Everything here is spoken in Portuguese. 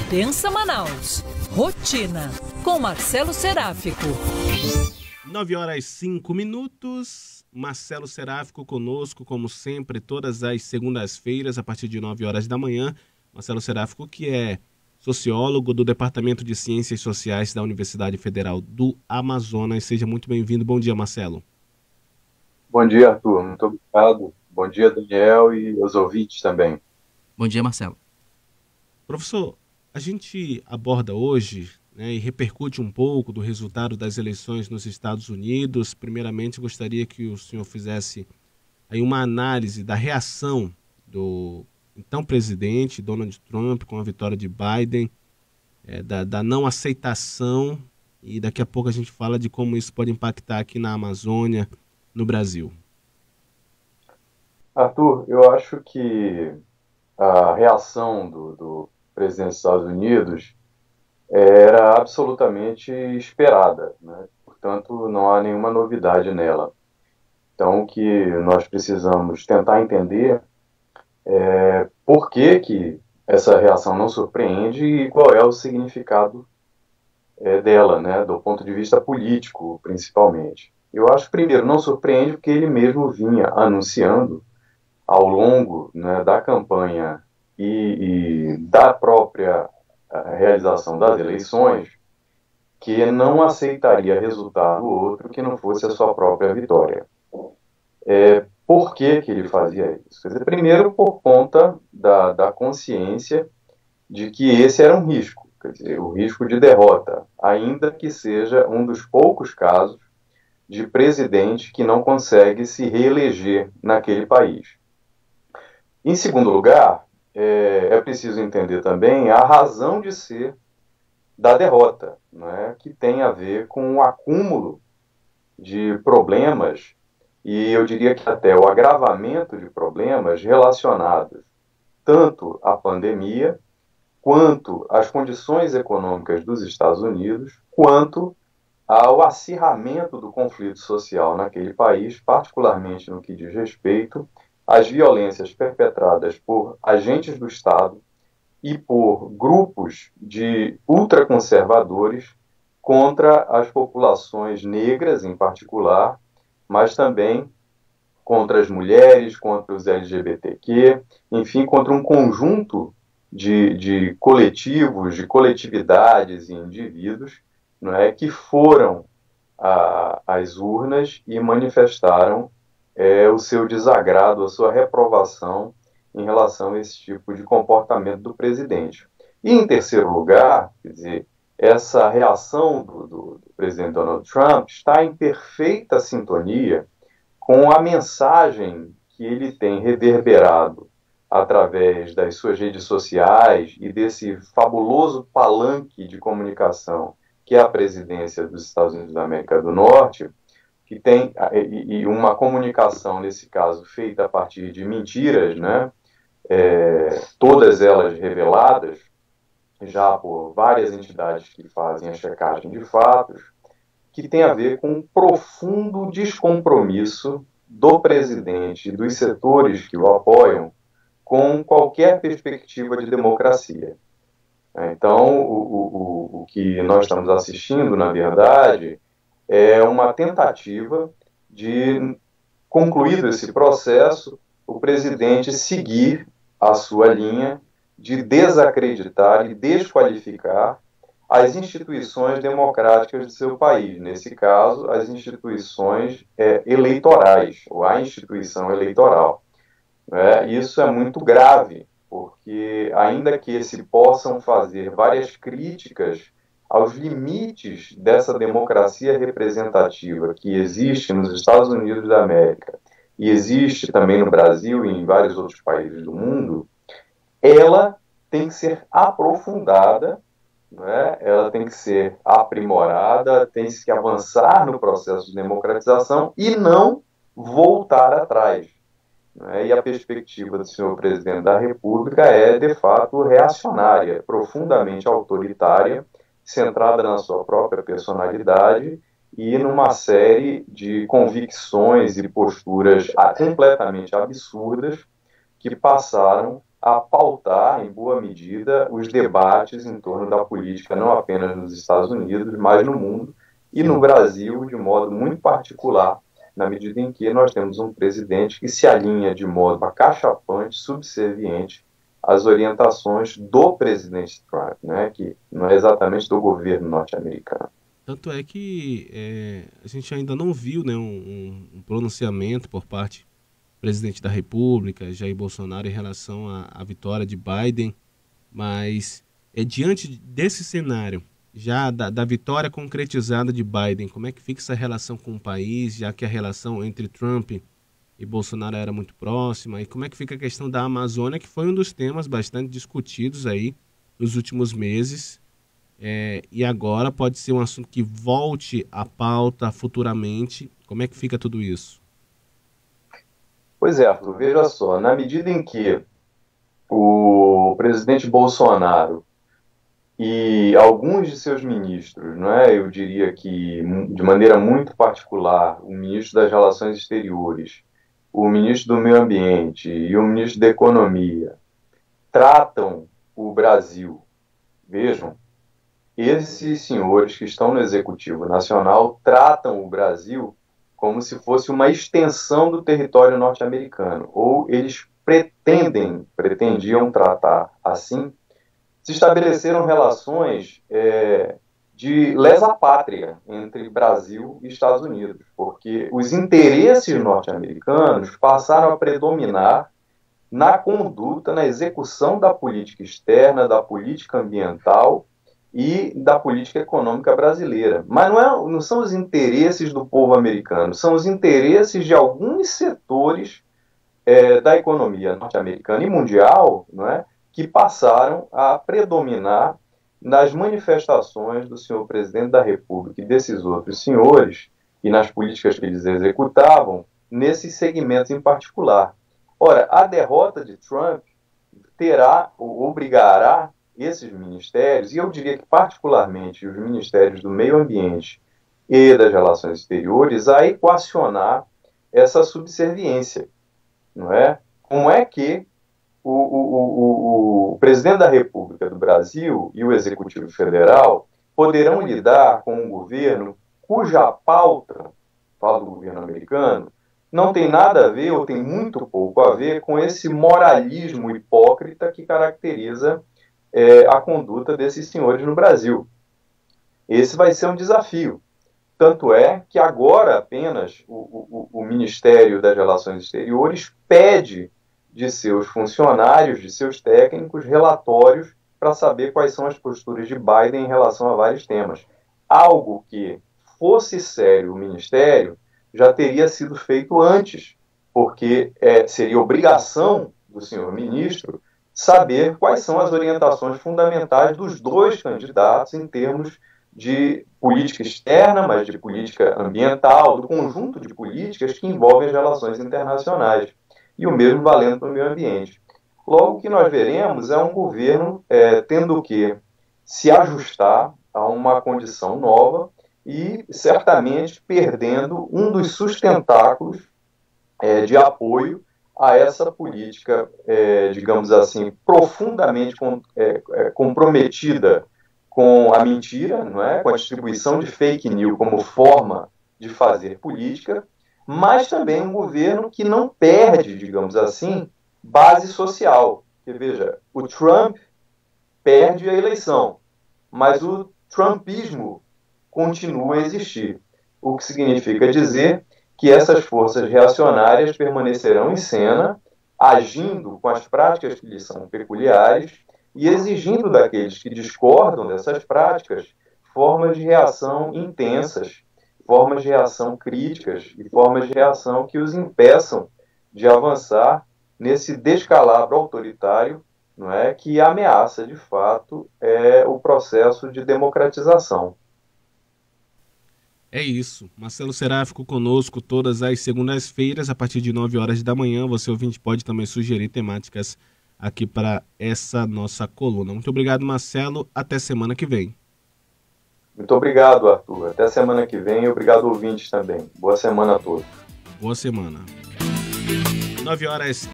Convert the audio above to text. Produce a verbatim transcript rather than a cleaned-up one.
Intensa Manaus. Rotina, com Marcelo Seráfico. nove horas e cinco minutos. Marcelo Seráfico conosco, como sempre, todas as segundas-feiras, a partir de nove horas da manhã. Marcelo Seráfico, que é sociólogo do Departamento de Ciências Sociais da Universidade Federal do Amazonas. Seja muito bem-vindo. Bom dia, Marcelo. Bom dia, Arthur. Muito obrigado. Bom dia, Daniel, e os ouvintes também. Bom dia, Marcelo. Professor, a gente aborda hoje, né, e repercute um pouco do resultado das eleições nos Estados Unidos. Primeiramente, gostaria que o senhor fizesse aí uma análise da reação do então presidente Donald Trump com a vitória de Biden, é, da, da não aceitação, e daqui a pouco a gente fala de como isso pode impactar aqui na Amazônia, no Brasil. Arthur, eu acho que a reação do, do presidente dos Estados Unidos era absolutamente esperada, né? Portanto, não há nenhuma novidade nela. Então, o que nós precisamos tentar entender é por que, que essa reação não surpreende e qual é o significado é, dela, né? Do ponto de vista político, principalmente. Eu acho que, primeiro, não surpreende porque ele mesmo vinha anunciando ao longo, né, da campanha e, e da própria realização das eleições que não aceitaria resultado outro que não fosse a sua própria vitória. É, por que, que ele fazia isso? Quer dizer, primeiro, por conta da, da consciência de que esse era um risco, quer dizer, o risco de derrota, ainda que seja um dos poucos casos de presidente que não consegue se reeleger naquele país. Em segundo lugar, é, é preciso entender também a razão de ser da derrota, né, que tem a ver com o acúmulo de problemas, e eu diria que até o agravamento de problemas relacionados tanto à pandemia, quanto às condições econômicas dos Estados Unidos, quanto ao acirramento do conflito social naquele país, particularmente no que diz respeito às violências perpetradas por agentes do Estado e por grupos de ultraconservadores contra as populações negras, em particular, mas também contra as mulheres, contra os L G B T Q, enfim, contra um conjunto de, de coletivos, de coletividades e indivíduos, não é, que foram a, às urnas e manifestaram é, o seu desagrado, a sua reprovação em relação a esse tipo de comportamento do presidente. E, em terceiro lugar, quer dizer, essa reação do, do, do presidente Donald Trump está em perfeita sintonia com a mensagem que ele tem reverberado através das suas redes sociais e desse fabuloso palanque de comunicação que é a presidência dos Estados Unidos da América do Norte, que tem e, e uma comunicação, nesse caso, feita a partir de mentiras, né? É, todas elas reveladas já por várias entidades que fazem a checagem de fatos, que tem a ver com um profundo descompromisso do presidente e dos setores que o apoiam com qualquer perspectiva de democracia. Então, o, o, o que nós estamos assistindo, na verdade, é uma tentativa de, concluído esse processo, o presidente seguir a sua linha de desacreditar e desqualificar as instituições democráticas do seu país, nesse caso, as instituições é, eleitorais, ou a instituição eleitoral. É, isso é muito grave, porque ainda que se possam fazer várias críticas aos limites dessa democracia representativa que existe nos Estados Unidos da América e existe também no Brasil e em vários outros países do mundo, ela tem que ser aprofundada, né? Ela tem que ser aprimorada, tem que avançar no processo de democratização e não voltar atrás. E a perspectiva do senhor presidente da República é, de fato, reacionária, profundamente autoritária, centrada na sua própria personalidade e numa série de convicções e posturas completamente absurdas que passaram a pautar, em boa medida, os debates em torno da política, não apenas nos Estados Unidos, mas no mundo, e no Brasil, de modo muito particular, na medida em que nós temos um presidente que se alinha de modo acachapante, subserviente, às orientações do presidente Trump, né, que não é exatamente do governo norte-americano. Tanto é que é, a gente ainda não viu, né, um, um pronunciamento por parte do presidente da República, Jair Bolsonaro, em relação à, à vitória de Biden, mas é, diante desse cenário, já da, da vitória concretizada de Biden, como é que fica essa relação com o país, já que a relação entre Trump e Bolsonaro era muito próxima, e como é que fica a questão da Amazônia, que foi um dos temas bastante discutidos aí nos últimos meses, é, e agora pode ser um assunto que volte à pauta futuramente. Como é que fica tudo isso? Pois é, Arthur, veja só, na medida em que o presidente Bolsonaro e alguns de seus ministros, não é? Eu diria que de maneira muito particular, o ministro das Relações Exteriores, o ministro do Meio Ambiente e o ministro da Economia tratam o Brasil, vejam, esses senhores que estão no Executivo Nacional tratam o Brasil como se fosse uma extensão do território norte-americano, ou eles pretendem, pretendiam tratar assim. Se estabeleceram relações é, de lesa pátria entre Brasil e Estados Unidos, porque os interesses norte-americanos passaram a predominar na conduta, na execução da política externa, da política ambiental e da política econômica brasileira. Mas não, é, não são os interesses do povo americano, são os interesses de alguns setores é, da economia norte-americana e mundial, não é? Que passaram a predominar nas manifestações do senhor presidente da República e desses outros senhores, e nas políticas que eles executavam, nesses segmentos em particular. Ora, a derrota de Trump terá, ou obrigará, esses ministérios, e eu diria que particularmente os ministérios do Meio Ambiente e das Relações Exteriores, a equacionar essa subserviência, não é? Como é que O, o, o, o presidente da República do Brasil e o Executivo Federal poderão lidar com um governo cuja pauta, falo do governo americano, não tem nada a ver, ou tem muito pouco a ver, com esse moralismo hipócrita que caracteriza é, a conduta desses senhores no Brasil. Esse vai ser um desafio. Tanto é que agora apenas o, o, o Ministério das Relações Exteriores pede de seus funcionários, de seus técnicos, relatórios para saber quais são as posturas de Biden em relação a vários temas. Algo que fosse sério o Ministério já teria sido feito antes, porque é, seria obrigação do senhor ministro saber quais são as orientações fundamentais dos dois candidatos em termos de política externa, mas de política ambiental, do conjunto de políticas que envolvem as relações internacionais. E o mesmo valendo para o meio ambiente. Logo, o que nós veremos é um governo é, tendo que se ajustar a uma condição nova e, certamente, perdendo um dos sustentáculos é, de apoio a essa política, é, digamos assim, profundamente com, é, é, comprometida com a mentira, não é? Com a distribuição de fake news como forma de fazer política, mas também um governo que não perde, digamos assim, base social. Porque, veja, o Trump perde a eleição, mas o trumpismo continua a existir, o que significa dizer que essas forças reacionárias permanecerão em cena, agindo com as práticas que lhes são peculiares e exigindo daqueles que discordam dessas práticas formas de reação intensas, formas de reação críticas e formas de reação que os impeçam de avançar nesse descalabro autoritário, não é, que ameaça, de fato, é, o processo de democratização. É isso. Marcelo Seráfico conosco todas as segundas-feiras, a partir de nove horas da manhã. Você, ouvinte, pode também sugerir temáticas aqui para essa nossa coluna. Muito obrigado, Marcelo. Até semana que vem. Muito obrigado, Arthur. Até semana que vem e obrigado, ouvintes, também. Boa semana a todos. Boa semana. nove horas